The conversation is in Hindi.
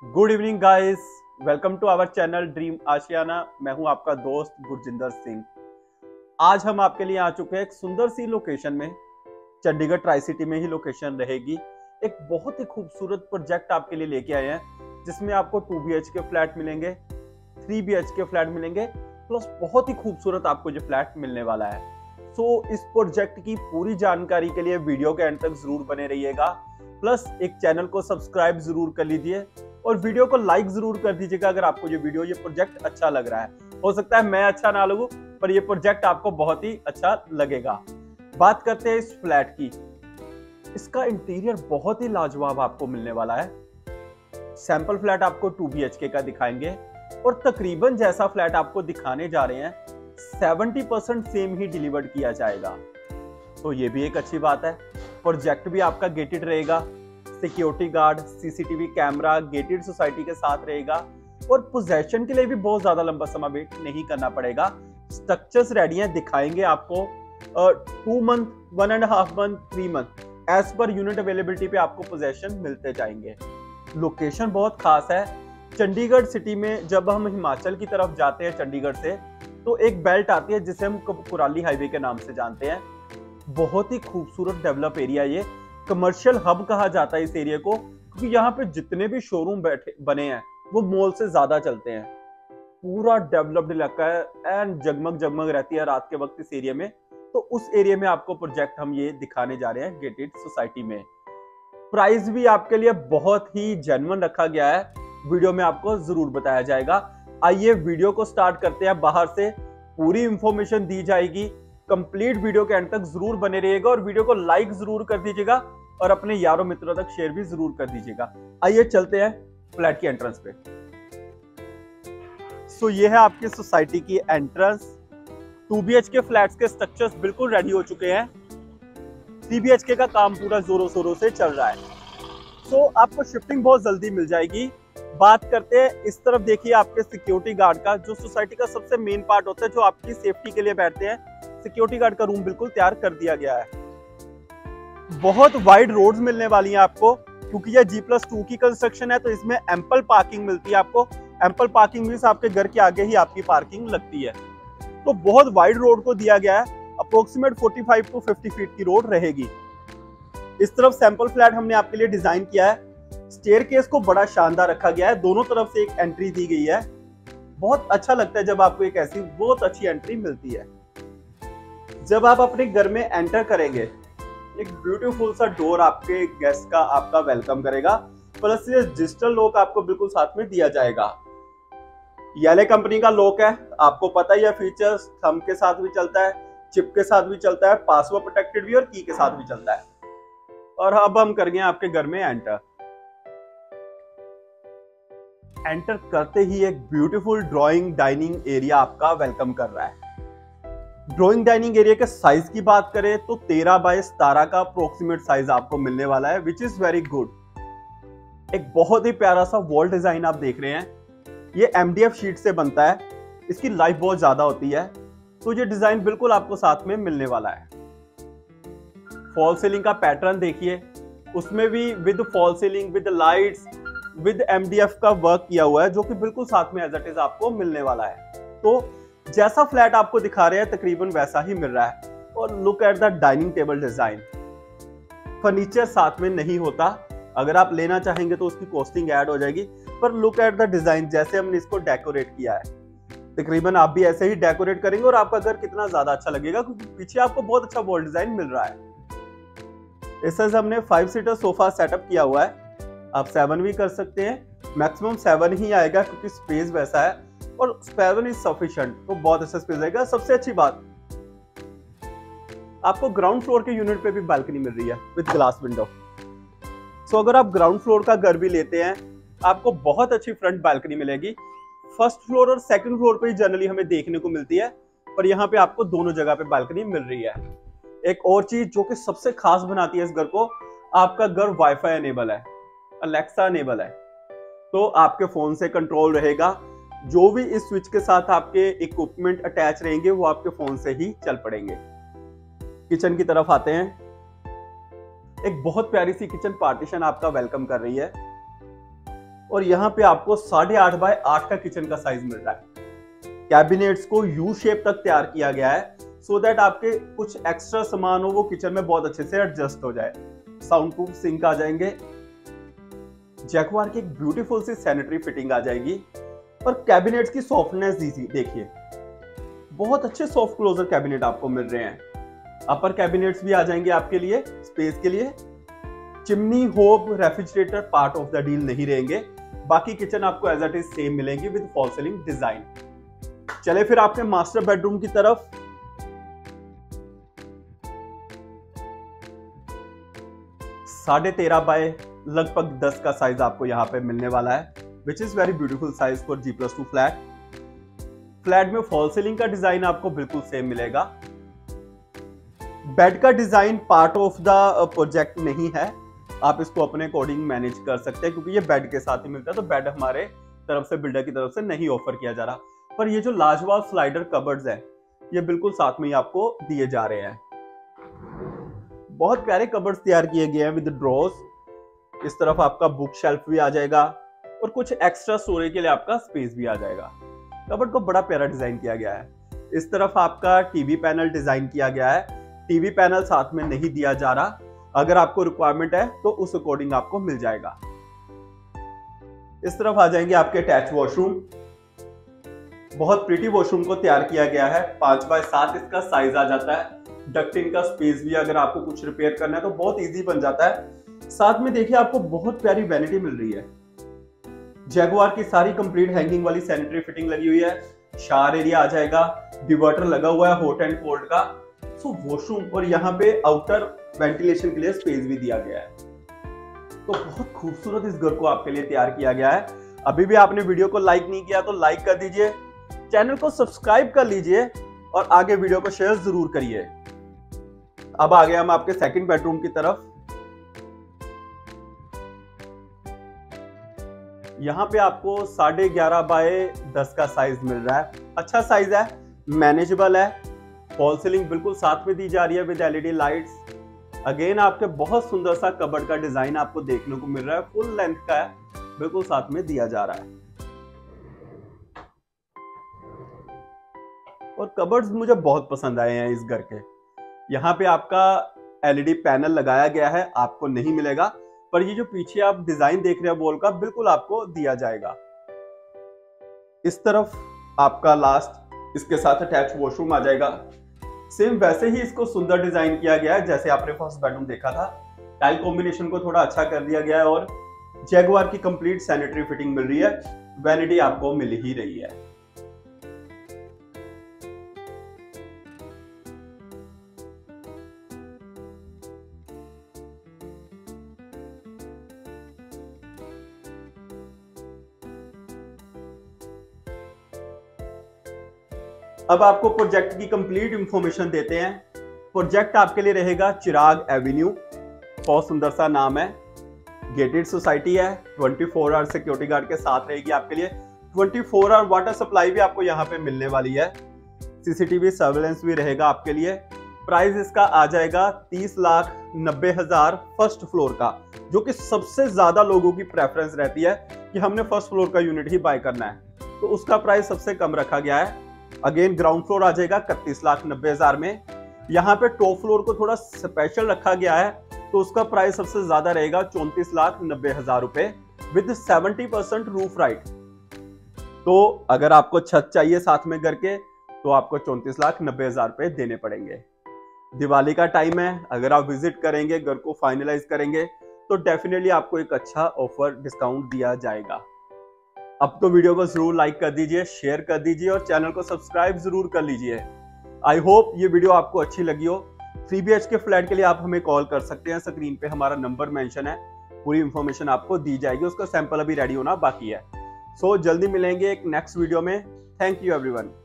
Good evening guys, welcome to our channel Dream Aashiyana. मैं हूं आपका दोस्त गुरजिंदर सिंह। आज हम आपके लिए आ चुके हैं एक सुंदर सी लोकेशन में। चंडीगढ़ ट्राई सिटी में ही लोकेशन रहेगी। एक बहुत ही खूबसूरत प्रोजेक्ट आपके लिए लेके आए हैं, जिसमें आपको 2 BHK फ्लैट मिलेंगे, 3 BHK फ्लैट मिलेंगे, प्लस बहुत ही खूबसूरत आपको ये फ्लैट मिलने वाला है। सो इस प्रोजेक्ट की पूरी जानकारी के लिए वीडियो के एंड तक जरूर बने रहिएगा। प्लस एक चैनल को सब्सक्राइब जरूर कर लीजिए और वीडियो को लाइक जरूर कर दीजिएगा अगर आपको ये प्रोजेक्ट अच्छा लग रहा है। हो सकता है मैं अच्छा ना लगूं, पर ये प्रोजेक्ट आपको बहुत ही अच्छा लगेगा। बात करते हैं इस फ्लैट की। इसका इंटीरियर बहुत ही लाजवाब आपको मिलने वाला है। सैंपल फ्लैट आपको 2 BHK का दिखाएंगे और तकरीबन जैसा फ्लैट आपको दिखाने जा रहे हैं 70% सेम ही डिलीवर्ड किया जाएगा। तो ये भी एक अच्छी बात है। प्रोजेक्ट भी आपका गेटेड रहेगा, security guard, CCTV camera, gated society के साथ रहेगा और पोजेशन के लिए भी बहुत ज्यादा लंबा समय वेट नहीं करना पड़ेगा। स्ट्रक्चर्स रेडी हैं, दिखाएंगे आपको 2 month, 1.5 month, 3 month as per unit availability पे आपको पोजेशन मिलते जाएंगे। लोकेशन बहुत खास है। चंडीगढ़ सिटी में जब हम हिमाचल की तरफ जाते हैं चंडीगढ़ से, तो एक बेल्ट आती है जिसे हम कुराली हाईवे के नाम से जानते हैं। बहुत ही खूबसूरत डेवलप एरिया, ये कमर्शियल हब कहा जाता है इस एरिया को, क्योंकि यहाँ पे जितने भी शोरूम बने हैं वो मॉल से ज्यादा चलते हैं। पूरा डेवलप्ड इलाका है एंड जगमग जगमग रहती है रात के वक्त इस एरिया में। तो उस एरिया में आपको प्रोजेक्ट हम ये दिखाने जा रहे हैं गेटेड सोसाइटी में। प्राइस भी आपके लिए बहुत ही जेन्युइन रखा गया है, वीडियो में आपको जरूर बताया जाएगा। आइए वीडियो को स्टार्ट करते हैं। बाहर से पूरी इंफॉर्मेशन दी जाएगी। कंप्लीट वीडियो के एंड तक जरूर बने रहिएगा और वीडियो को लाइक जरूर कर दीजिएगा और अपने यारों मित्रों तक शेयर भी जरूर कर दीजिएगा। आइए चलते हैं फ्लैट की एंट्रेंस पे। सो ये है आपकी सोसाइटी की एंट्रेंस। 2 BHK फ्लैट्स के स्ट्रक्चर्स बिल्कुल रेडी हो चुके हैं। 3 BHK का काम पूरा जोरों शोरों से चल रहा है। सो आपको शिफ्टिंग बहुत जल्दी मिल जाएगी। बात करते हैं, इस तरफ देखिए आपके सिक्योरिटी गार्ड का, जो सोसाइटी का सबसे मेन पार्ट होता है, जो आपकी सेफ्टी के लिए बैठते हैं। सिक्योरिटी गार्ड का रूम बिल्कुल तैयार कर दिया गया है। बहुत वाइड रोड्स मिलने वाली हैं आपको, क्योंकि ये G+2 की कंस्ट्रक्शन है, तो इसमें एम्पल पार्किंग मिलती है आपको। एम्पल पार्किंग मींस आपके घर के आगे ही आपकी पार्किंग लगती है। तो बहुत वाइड रोड को दिया गया है। अप्रोक्सीमेट 45 to 50 फीट की रोड रहेगी। इस तरफ सैंपल फ्लैट हमने आपके लिए डिजाइन किया है। स्टेयरकेस को बड़ा शानदार रखा गया है, दोनों तरफ से एक एंट्री दी गई है। बहुत अच्छा लगता है जब आपको एक ऐसी बहुत अच्छी एंट्री मिलती है। जब आप अपने घर में एंटर करेंगे, एक ब्यूटीफुल सा डोर आपके गेस्ट का आपका वेलकम करेगा। प्लस ये डिजिटल लॉक आपको बिल्कुल साथ में दिया जाएगा। येले कंपनी का लॉक है, आपको पता ही है फीचर्स। थंब के साथ भी चलता है, चिप के साथ भी चलता है, पासवर्ड प्रोटेक्टेड भी और की के साथ भी चलता है। और अब हम कर गए आपके घर में एंटर करते ही एक ब्यूटीफुल ड्राइंग डाइनिंग एरिया आपका वेलकम कर रहा है। ड्राइंग डाइनिंग एरिया के साइज की बात करें तो 13 बाय 17 का अप्रोक्सीमेट साइज आपको मिलने वाला है, विच इज वेरी गुड। एक बहुत ही प्यारा सा वॉल डिजाइन आप देख रहे हैं। ये MDF शीट से बनता है, इसकी लाइफ बहुत ज्यादा होती है, तो ये डिजाइन बिल्कुल आपको साथ में मिलने वाला है। फॉल सीलिंग का पैटर्न देखिए, उसमें भी with fall ceiling, with lights, with MDF का वर्क किया हुआ है, जो कि बिल्कुल साथ में एज इट इज आपको मिलने वाला है। तो जैसा फ्लैट आपको दिखा रहे हैं तकरीबन वैसा ही मिल रहा है। और look at the dining table design. Furniture साथ में नहीं होता, अगर आप लेना चाहेंगे तो उसकी कॉस्टिंग ऐड हो जाएगी, पर लुक एट द डिजाइन, जैसे हमने इसको डेकोरेट किया है, तकरीबन आप भी ऐसे ही डेकोरेट करेंगे और आपका घर कितना ज्यादा अच्छा लगेगा, क्योंकि पीछे आपको बहुत अच्छा वॉल डिजाइन मिल रहा है। इससे हमने 5 सीटर सोफा सेटअप किया हुआ है। आप 7 भी कर सकते हैं, मैक्सिमम 7 ही आएगा क्योंकि स्पेस वैसा है और 7 इज सफिशिएंट, तो बहुत अच्छा स्पेस आएगा। सबसे अच्छी बात, आपको ग्राउंड फ्लोर के यूनिट पे भी बालकनी मिल रही है विद ग्लास विंडो। सो अगर आप ग्राउंड फ्लोर का घर भी लेते हैं, आपको बहुत अच्छी फ्रंट बालकनी मिलेगी। फर्स्ट फ्लोर और सेकंड फ्लोर पे जनरली हमें देखने को मिलती है, पर यहाँ पे आपको दोनों जगह पे बालकनी मिल रही है। एक और चीज जो कि सबसे खास बनाती है इस घर को, आपका घर वाईफाई एनेबल है, अलेक्सा एनेबल है, तो आपके फोन से कंट्रोल रहेगा। जो भी इस स्विच के साथ आपके इक्विपमेंट अटैच रहेंगे वो आपके फोन से ही चल पड़ेंगे। किचन की तरफ आते हैं। एक बहुत प्यारी सी किचन पार्टीशन आपका वेलकम कर रही है और यहाँ पे आपको 8.5 बाय 8 का किचन का साइज मिल रहा है। कैबिनेट्स को यू शेप तक तैयार किया गया है सो दैट आपके कुछ एक्स्ट्रा सामान हो वो किचन में बहुत अच्छे से एडजस्ट हो जाए। साउंड प्रूफ सिंक आ जाएंगे, जैगुआर की एक ब्यूटीफुल सी सैनिटरी फिटिंग आ जाएगी और कैबिनेट्स की सॉफ्टनेस देखिए, बहुत अच्छे सॉफ्ट क्लोजर कैबिनेट आपको मिल रहे हैं। अपर कैबिनेट्स भी आ जाएंगे आपके लिए स्पेस के लिए। Chimney, hob, refrigerator part of the deal नहीं रहेंगे, बाकी किचन आपको एज इट इज सेम मिलेंगे विद फॉल सीलिंग डिजाइन। चले फिर आपके मास्टर बेडरूम की तरफ। साढ़े 13 बाय लगभग 10 का साइज आपको यहाँ पे मिलने वाला है, which is very beautiful size for G+2 flat. Flat में फॉल सीलिंग का डिजाइन आपको बिल्कुल सेम मिलेगा। बेड का design part of the project नहीं है, आप इसको अपने अकॉर्डिंग मैनेज कर सकते हैं क्योंकि ये बेड के साथ ही मिलता है, तो बेड हमारे तरफ से, बिल्डर की तरफ से नहीं ऑफर किया जा रहा। पर ये जो लाजवाब स्लाइडर कबर्ड्स है ये बिल्कुल साथ में ही आपको दिए जा रहे हैं। बहुत प्यारे कबर्ड्स तैयार किए गए हैं विद ड्रॉर्स। इस तरफ आपका बुक शेल्फ भी आ जाएगा और कुछ एक्स्ट्रा स्टोरेज के लिए आपका स्पेस भी आ जाएगा। कबर्ड को बड़ा प्यारा डिजाइन किया गया है। इस तरफ आपका टीवी पैनल डिजाइन किया गया है। टीवी पैनल साथ में नहीं दिया जा रहा, अगर आपको रिक्वायरमेंट है तो उस अकॉर्डिंग आपको मिल जाएगा। इस तरफ आ जाएंगे आपके अटैच वॉशरूम। बहुत प्रीटी वॉशरूम को तैयार किया गया है। 5 बाय 7 इसका साइज आ जाता है। डक्टिंग का स्पेस भी अगर आपको कुछ रिपेयर करना है तो बहुत इजी बन जाता है। साथ में देखिए आपको बहुत प्यारी वैनिटी मिल रही है। जैगुआर की सारी कंप्लीट हैंगिंग वाली सैनिटरी फिटिंग लगी हुई है। शावर एरिया आ जाएगा, डिवर्टर लगा हुआ है हॉट एंड कोल्ड का। सो वॉशरूम और यहाँ पे आउटर वेंटिलेशन के लिए स्पेस भी दिया गया है। तो बहुत खूबसूरत इस घर को आपके लिए तैयार किया गया है। अभी भी आपने वीडियो को लाइक नहीं किया तो लाइक कर दीजिए, चैनल को सब्सक्राइब कर लीजिए और आगे वीडियो को शेयर जरूर करिए। अब आ गए हम आपके सेकंड बेडरूम की तरफ। यहाँ पे आपको 11.5 बाय 10 का साइज मिल रहा है। अच्छा साइज है, मैनेजेबल है। फॉल सीलिंग बिल्कुल साथ में दी जा रही है विद एलईडी लाइट्स। अगेन आपके बहुत सुंदर सा कबर्ड का डिजाइन आपको देखने को मिल रहा है, फुल लेंथ का है, बिल्कुल साथ में दिया जा रहा है। और कबर्ड्स मुझे बहुत पसंद आए हैं इस घर के। यहाँ पे आपका एलईडी पैनल लगाया गया है, आपको नहीं मिलेगा, पर ये जो पीछे आप डिजाइन देख रहे हैं वॉल का, बिल्कुल आपको दिया जाएगा। इस तरफ आपका लास्ट इसके साथ अटैच वॉशरूम आ जाएगा। सेम वैसे ही इसको सुंदर डिजाइन किया गया है जैसे आपने फर्स्ट बेडरूम देखा था। टाइल कॉम्बिनेशन को थोड़ा अच्छा कर दिया गया है और जैगुआर की कंप्लीट सैनिटरी फिटिंग मिल रही है। वैनिटी आपको मिल ही रही है। अब आपको प्रोजेक्ट की कंप्लीट इंफॉर्मेशन देते हैं। प्रोजेक्ट आपके लिए रहेगा चिराग एवेन्यू, बहुत सुंदर सा नाम है। गेटेड सोसाइटी है, 24 आवर सिक्योरिटी गार्ड के साथ रहेगी आपके लिए। 24 आवर वाटर सप्लाई भी आपको यहाँ पे मिलने वाली है। सीसीटीवी सर्वेलेंस भी रहेगा आपके लिए। प्राइस इसका आ जाएगा 30,90,000 फर्स्ट फ्लोर का, जो कि सबसे ज्यादा लोगों की प्रेफरेंस रहती है कि हमने फर्स्ट फ्लोर का यूनिट ही बाय करना है, तो उसका प्राइस सबसे कम रखा गया है। अगेन ग्राउंड फ्लोर आ जाएगा 31,90,000 में। यहाँ पे टॉप फ्लोर को थोड़ा स्पेशल रखा गया है, तो उसका प्राइस सबसे ज्यादा रहेगा 34,90,000 रुपए विद 70% रूफ राइट। तो अगर आपको छत चाहिए साथ में घर के, तो आपको 34,90,000 रुपए देने पड़ेंगे। दिवाली का टाइम है, अगर आप विजिट करेंगे, घर को फाइनलाइज करेंगे, तो डेफिनेटली आपको एक अच्छा ऑफर डिस्काउंट दिया जाएगा। अब तो वीडियो को जरूर लाइक कर दीजिए, शेयर कर दीजिए और चैनल को सब्सक्राइब जरूर कर लीजिए। आई होप ये वीडियो आपको अच्छी लगी हो। 3 BHK फ्लैट के लिए आप हमें कॉल कर सकते हैं, स्क्रीन पे हमारा नंबर मेंशन है, पूरी इंफॉर्मेशन आपको दी जाएगी। उसका सैंपल अभी रेडी होना बाकी है। सो जल्दी मिलेंगे एक नेक्स्ट वीडियो में। Thank you everyone.